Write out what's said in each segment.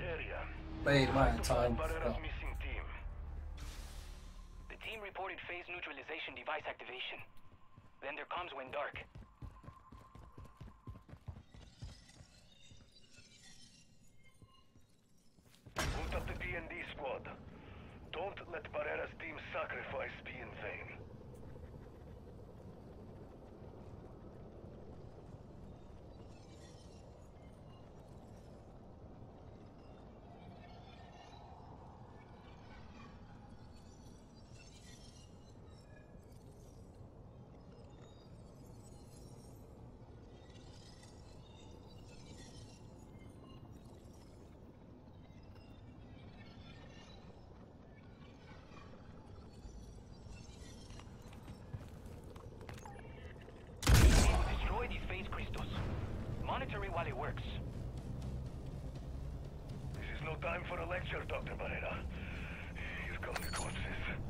area. Played my time. Barrera's missing team. The team reported phase neutralization device activation. Then their comms went dark. Boot up the D&D squad. Don't let Barrera's team sacrifice be in vain. Destroy these phase crystals. Monitor it while it works. This is no time for a lecture, Dr. Barrera. Here come the corpses.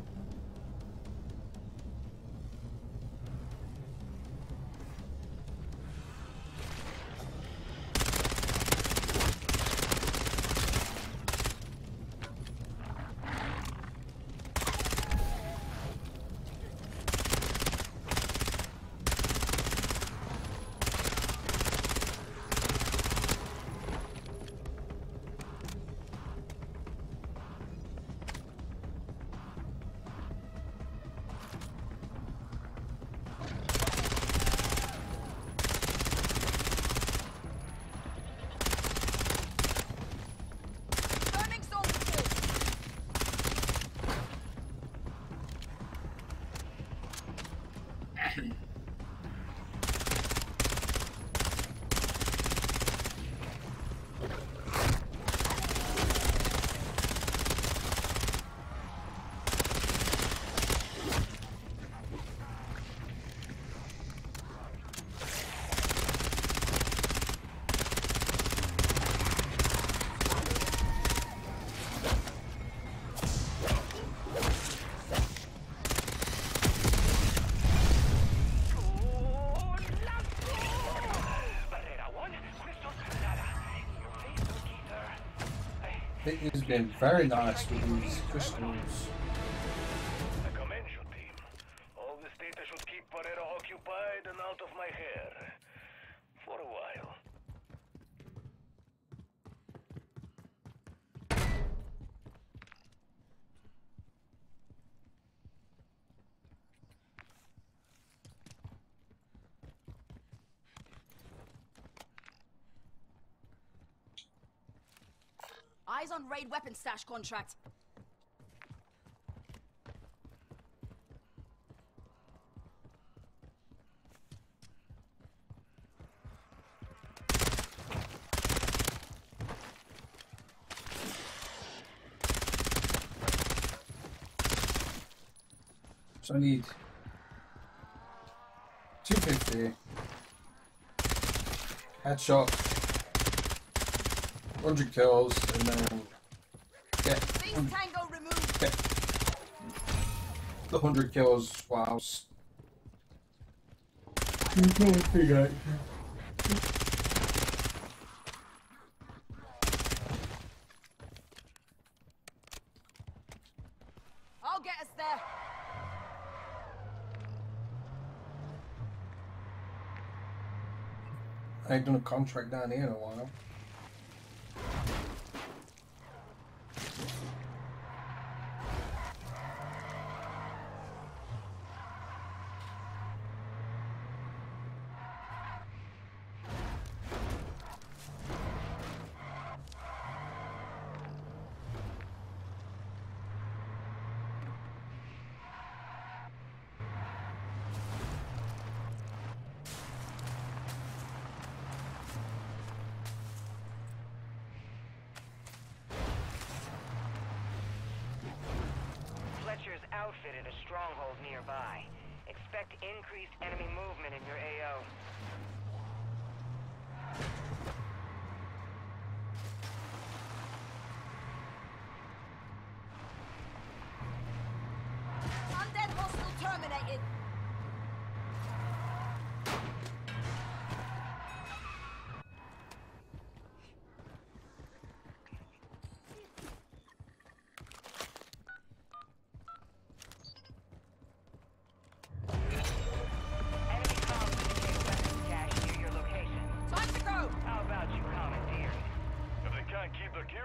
It has been very nice with these crystals. I commend you, team. All this data should keep Barrera occupied and out of my hair. For a while. Eyes on raid weapon stash contract. So I need 250 headshots, 100 kills, and then get Tango removed. the 100 kills whilst I'll get us there. I ain't done a contract down here in a while. Fletcher's outfitted a stronghold nearby. Expect increased enemy movement in your AO. Undead hostile terminated.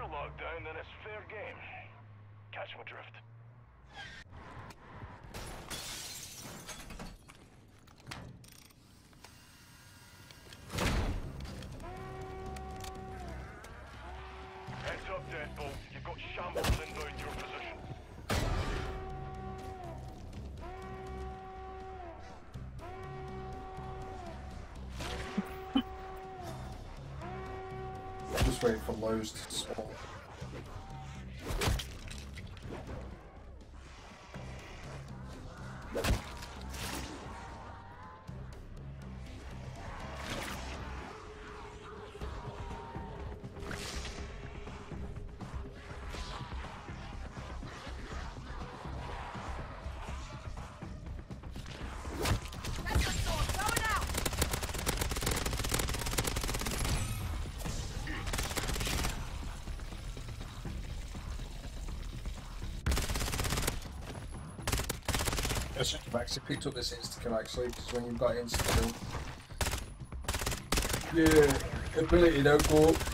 locked down, then it's fair game. Catch my drift. Heads up, Deadbolt. You've got shambles inbound your position. Just waiting for Lowe's to spawn. That's my sword. Throw it out. I should have actually picked up this insta-kill actually, because when you've got insta-kill, yeah, ability don't go up.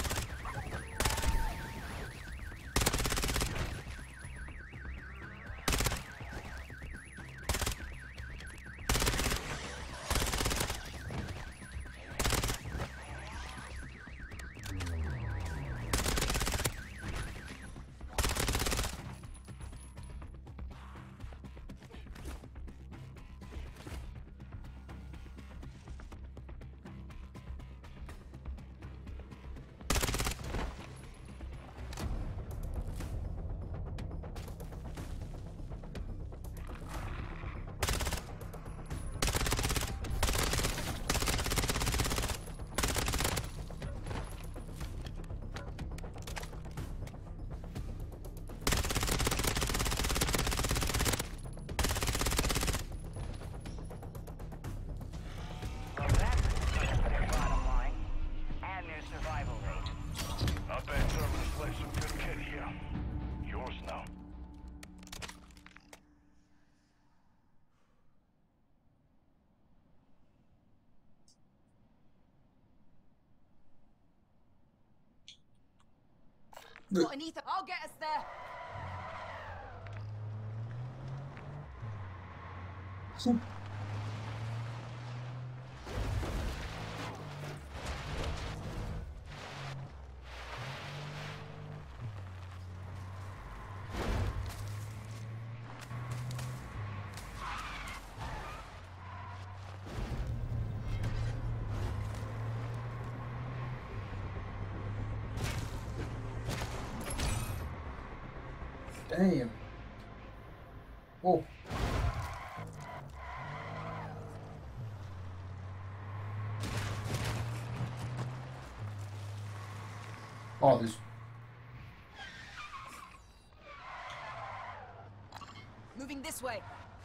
Well, that's their bottom line. And their survival rate. I bet Terminus left some good kit here. Yours now. Got an ether. I'll get us there. Damn. Oh. Oh, there's... Moving this way.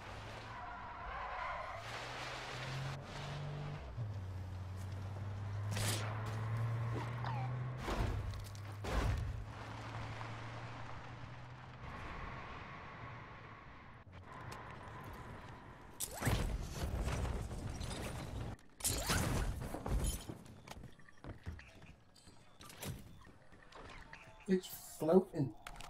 It's floating.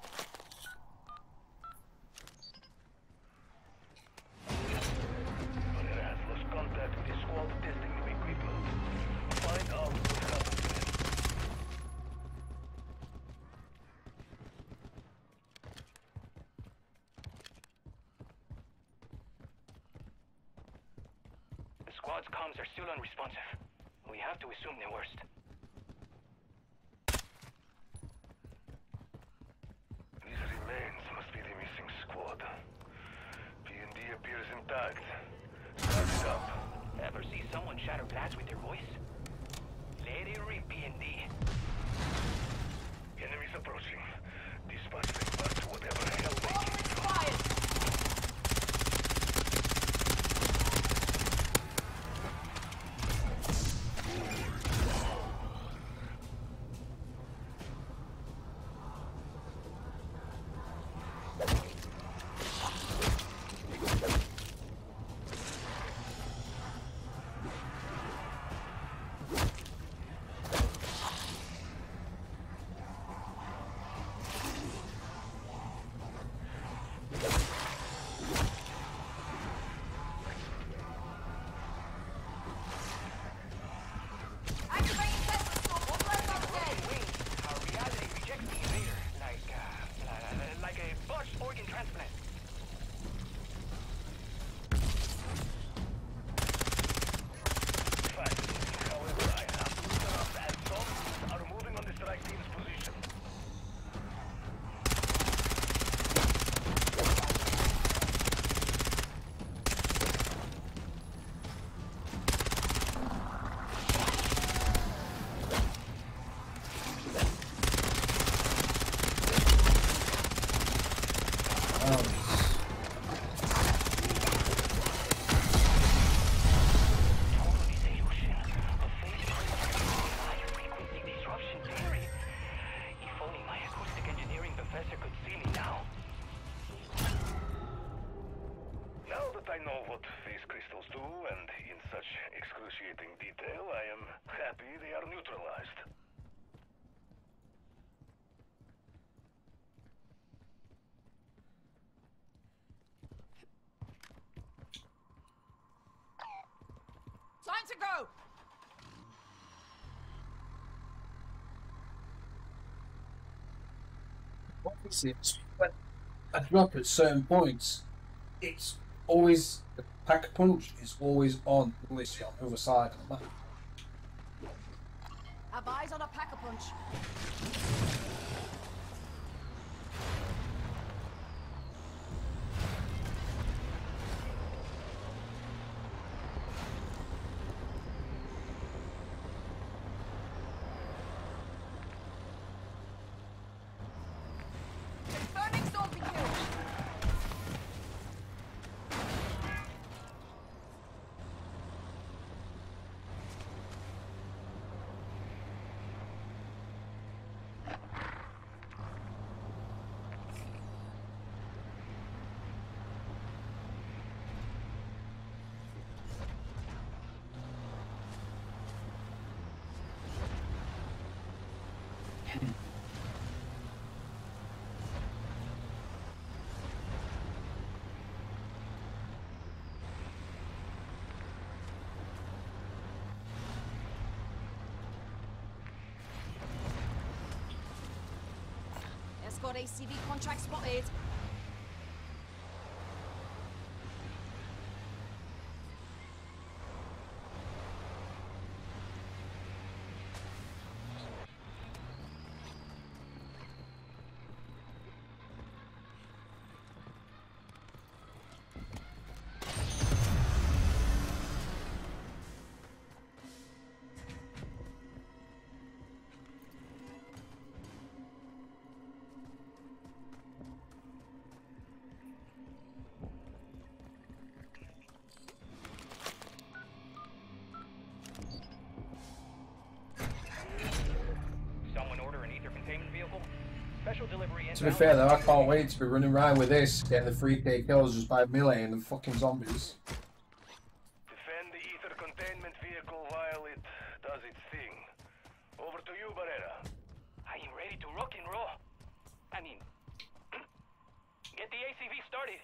Pereira has lost contact with the squad testing new equipment. Find out what happened to it. The squad's comms are still unresponsive. We have to assume the worst. These remains must be the missing squad. P&D appears intact. Start it up. Ever see someone shatter glass with their voice? Let it rip, B&D. Enemies approaching. Dispatch them back to whatever hell they Water came from. expired. like a botched organ transplant. Fascinating. However, I have to interrupt as zombies are moving on the strike team's position. I know what phase crystals do, and in such excruciating detail, I am happy they are neutralized. Time to go! Obviously, when I drop at certain points, it's always the pack punch is always on literally on the other side of the map. Have eyes on a pack-a-punch. Confirming zombie kill. Escort ACV contract spotted. To be fair though, I can't wait to be running around with this, getting the 3k kills just by meleeing the fucking zombies. Defend the ether containment vehicle while it does its thing. Over to you, Barrera. I am ready to rock and roll. I mean, get the ACV started.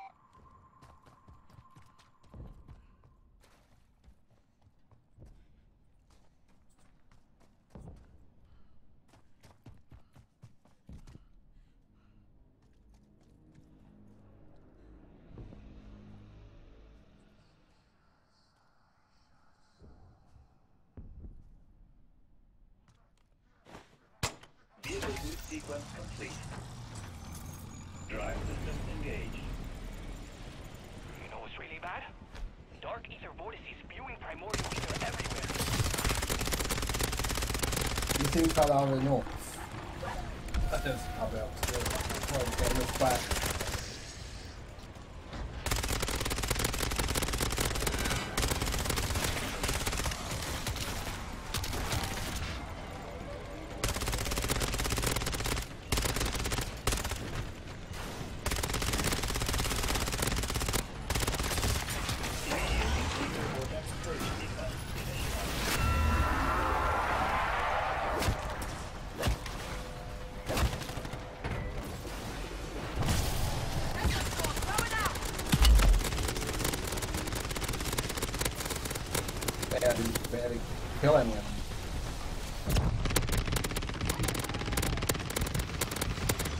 Vehicle boot sequence complete. Drive systems engaged. You know what's really bad? Dark ether vortices spewing primordial ether everywhere. You think I'll have enough? I don't think I'll be able to do it. I'll get enough back. Barely kill anyone.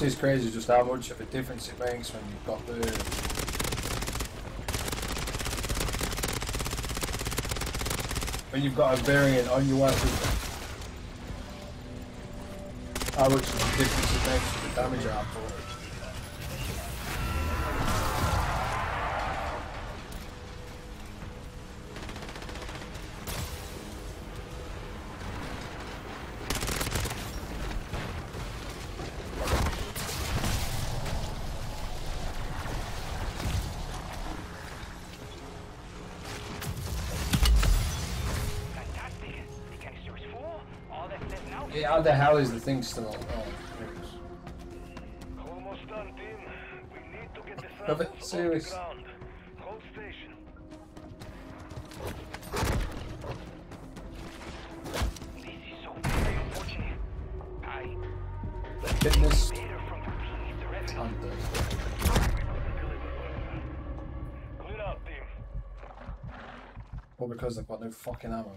is crazy just how much of a difference it makes when you've got a variant on your weapon. How much of a difference it makes with the damage output. Yeah, how the hell is the thing still on? Oh, Almost done, team. We need to get the Love it, samples off the serious. ground. Hold station. This is so very unfortunate. Fitness Better from your team is the revenue. and Clear out, team. well, because they've got no fucking ammo.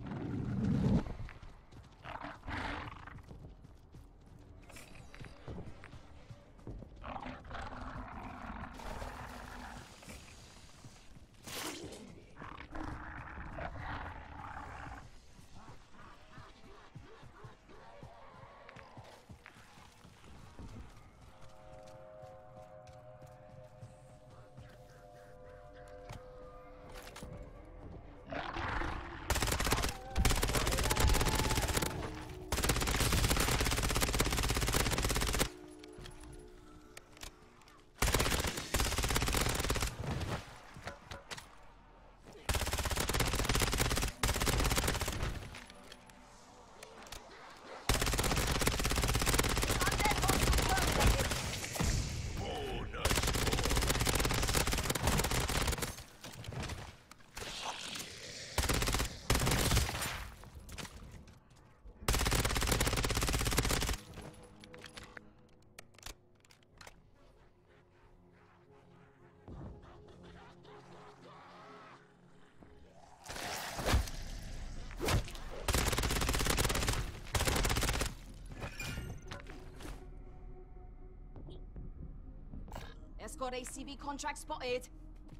Escort ACV contract spotted.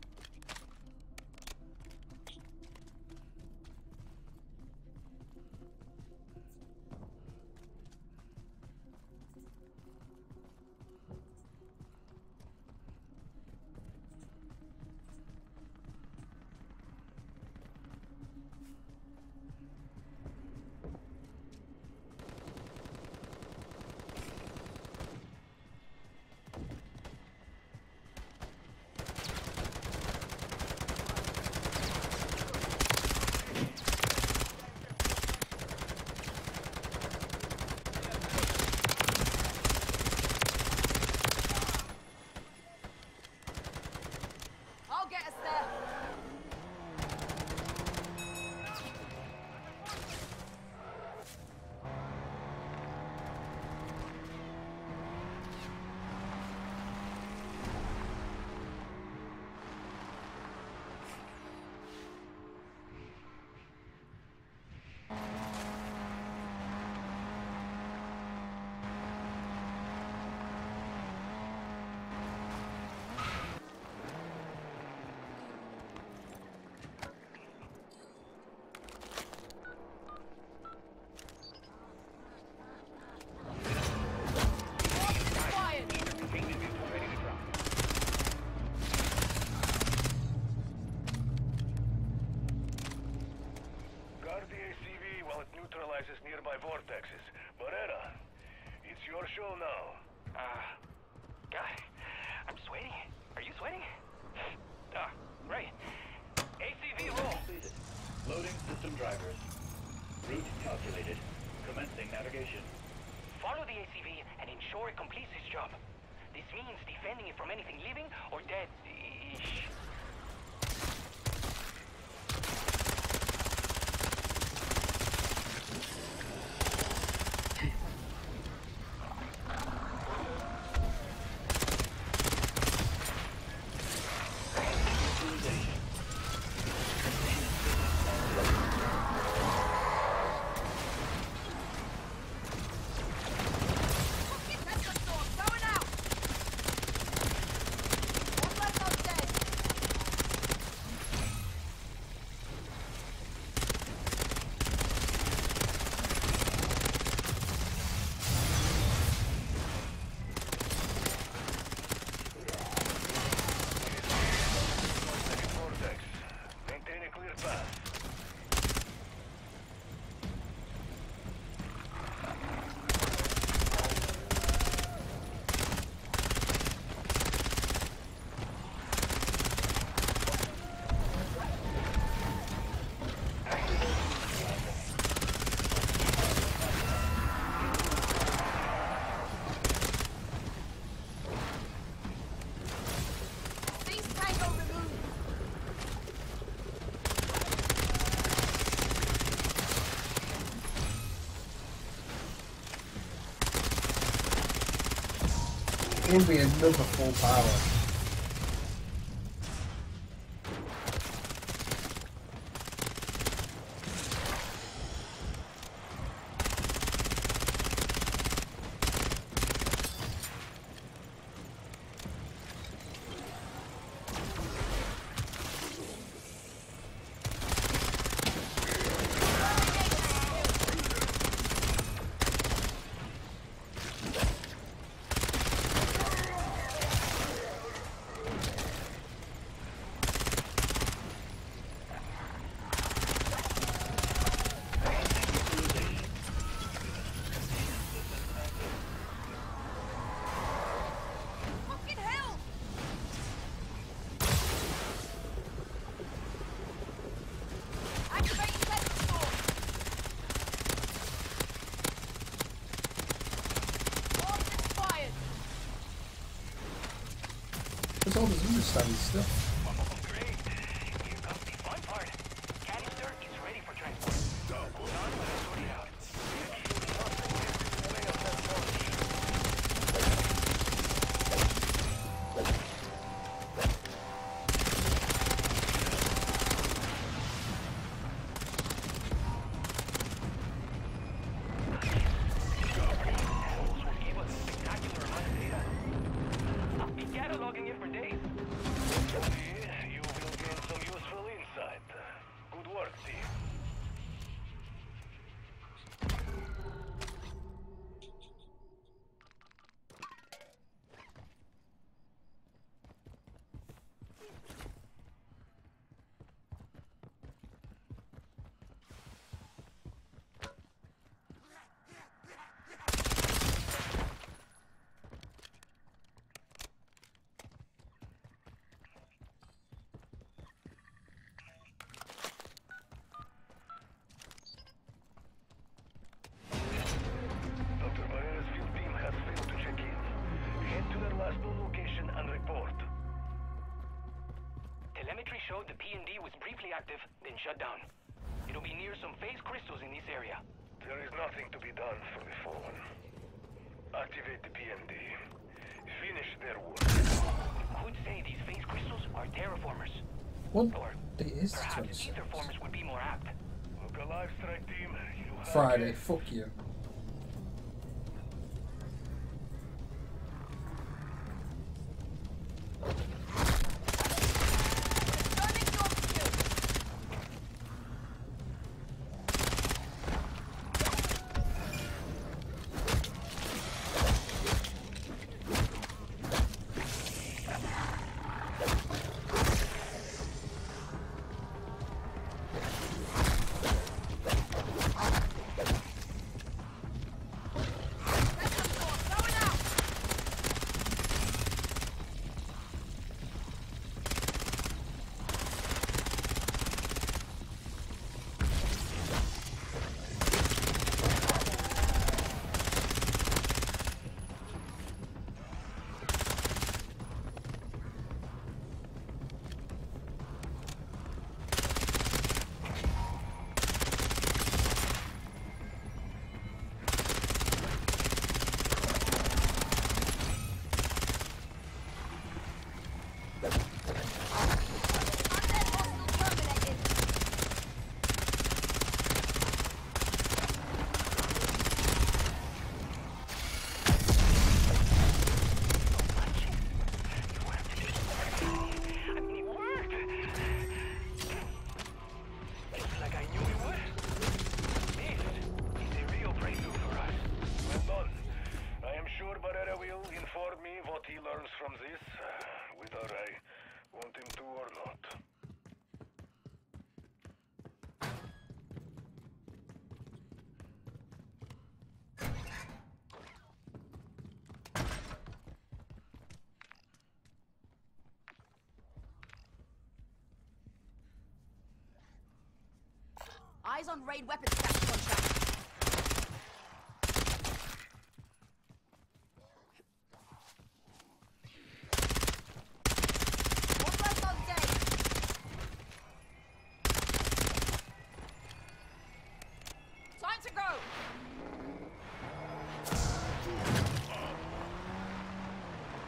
I'll get us there. Guard the ACV while it neutralizes nearby vortexes. Barrera, it's your show now. God, I'm sweating. Are you sweating? Right. ACV roll. Completed. Loading system drivers. Route calculated. Commencing navigation. Follow the ACV and ensure it completes its job. This means defending it from anything living or dead-ish. Tesla store, going It'll be another full power. There's all this understanding stuff. Great. Here comes the fun part. Canister is ready for transport. Hold on while I sort it out. This will give us a spectacular amount of data. I'll be cataloging it for days. You will gain some useful insight. Good work, team. Dr. Barrera's field team has failed to check in. Head to their last known location and report. Telemetry showed the P&D was briefly active, then shut down. It'll be near some phase crystals in this area. There is nothing to be done for the Fallen. Activate the PMD. Finish their work. Could say these phase crystals are terraformers. What Or day is the perhaps 26th? etherformers would be more apt. Look alive, strike team. You have Friday, it. fuck you. From this, whether I want him to or not. Eyes on raid weapons stash contract. One left on deck. Time to go.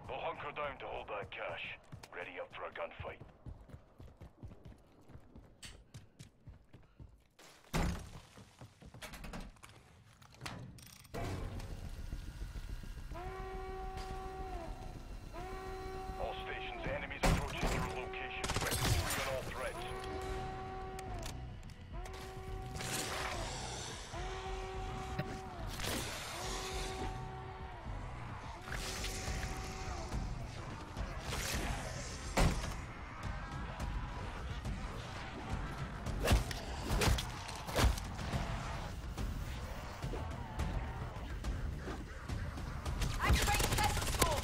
We'll hunker down to hold that cash. Ready up for a gunfight. All stations, enemies approaching your location. Weapons free on all threats. Activate Desert Storm!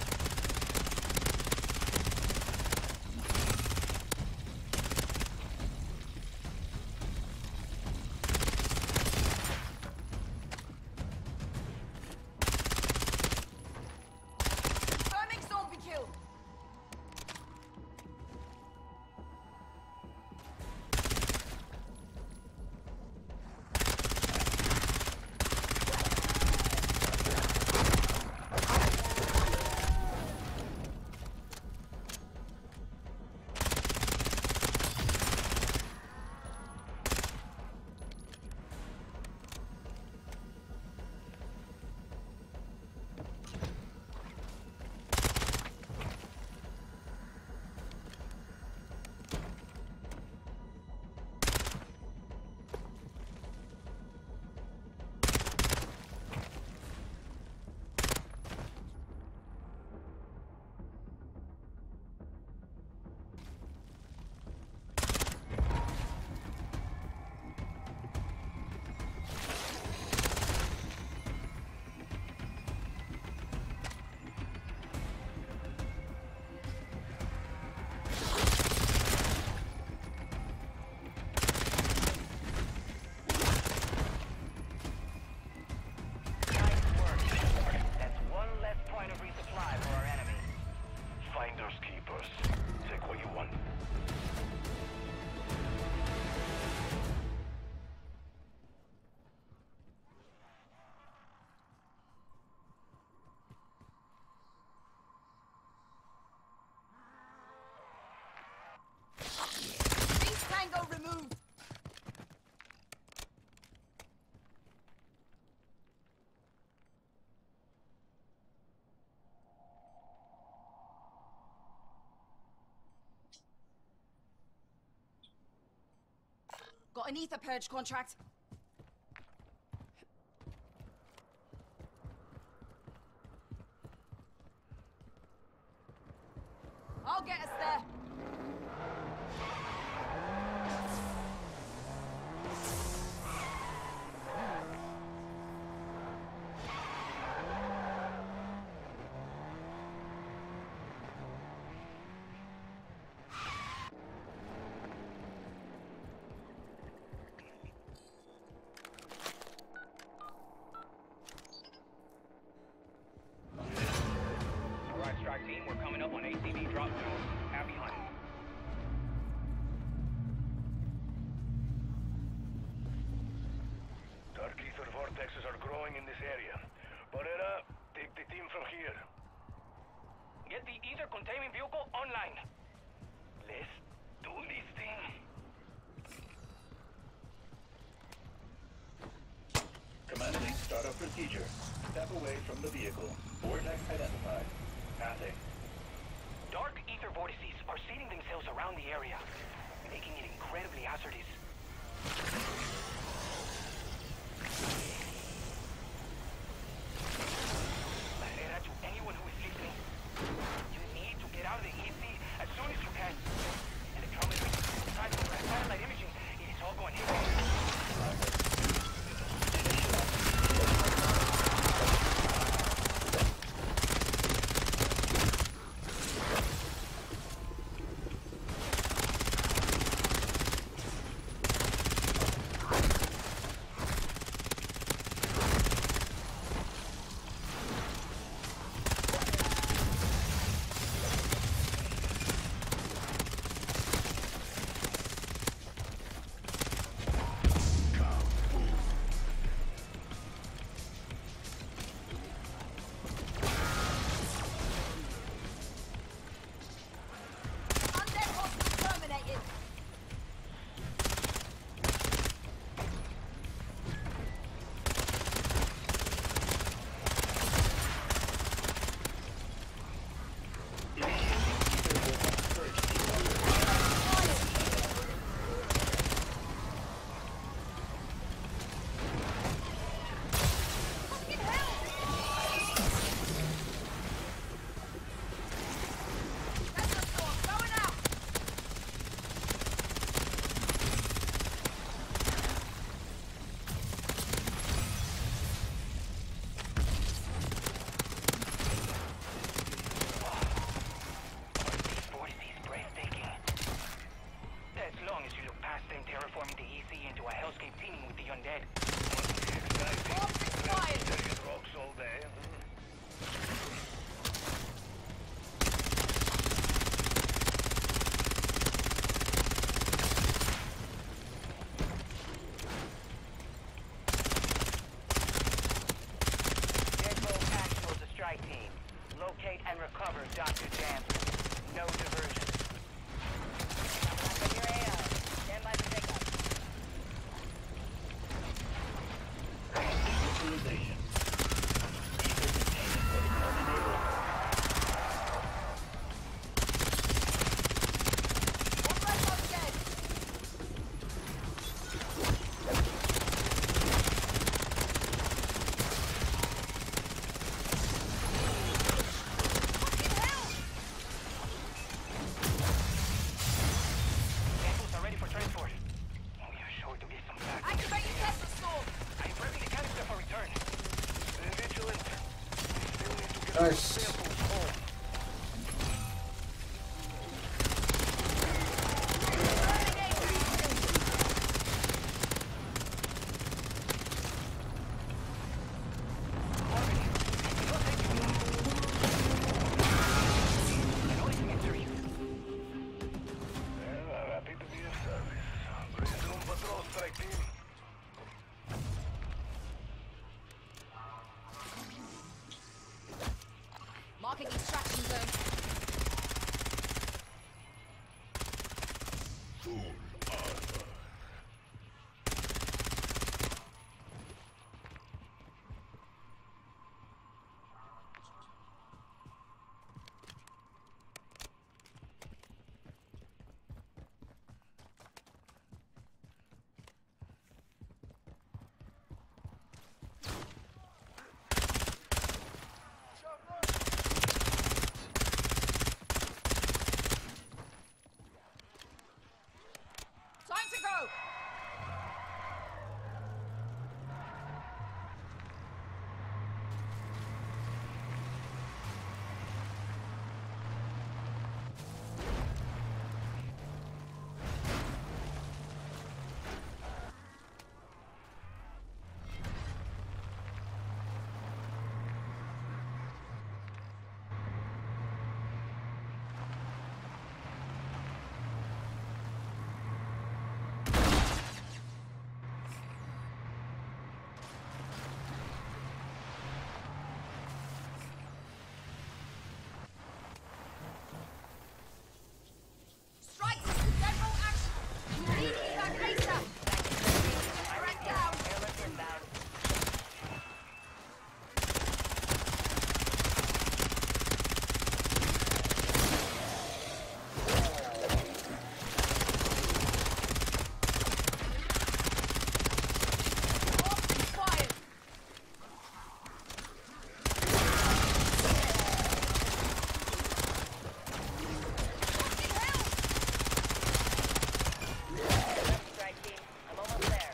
Confirming zombie kill! Nice work. That's one less point of resupply for our enemy. Finders keepers. Take what you want. Beast Tango removed! Got an ether purge contract. I'll get us there. Alright, strike team, we're coming up on ACV drop zone. Happy hunting. Dark ether vortexes are growing in this area. Barrera, take the team from here. Get the ether containment vehicle online. Let's do this thing. Commencing startup procedure. Step away from the vehicle. Vortex identified. Passing. Dark ether vortices are seeding themselves around the area, making it incredibly hazardous. Barrera, to anyone who is listening, you need to get out of the EC as soon as you can. Electrometry, satellite imaging, it is all going haywire. system terraforming the EC into a hellscape teeming with the undead. Orbs expired. Taking rocks all day. Deadbolt actual to strike team. Locate and recover Dr. Jansen. No diversion. Back on your AO. Stand by for pickup. Neutralization. Ether containment protocol enabled. One left on dead. Fucking hell! Vehicles are ready for transport. We are sure to get some back. Activating Tesla storm. I'm prepping the canister for return. Stay vigilant. We still need to get Nice. those samples home. Well, happy to be of service. Resume patrol strike team. Marking extraction zone. Time to go! Strike system general action! You need evac ASAP! Direct down! Airlift inbound. Orbs expired! Fucking hell! Left strike team. I'm almost there.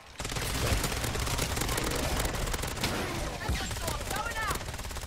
Tesla storm going out!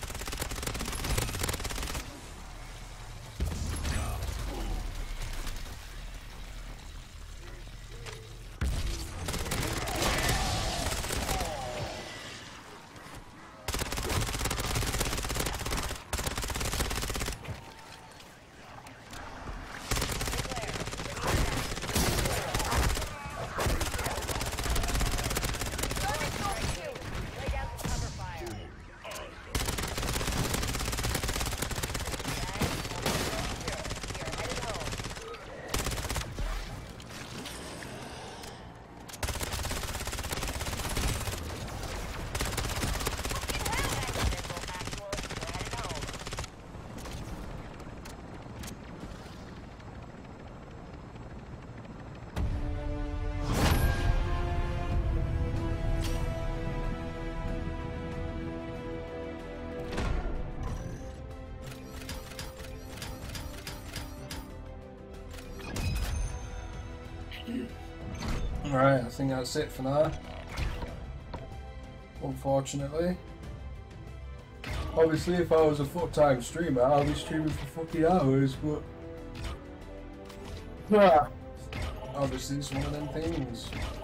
Thermic storm shield! Lay down some cover fire. You're headed home. Fucking hell! Deadbolt actual. We're headed home. Alright, I think that's it for now. Unfortunately. Obviously, if I was a full-time streamer, I'll be streaming for fucking hours, but... Obviously, it's one of them things.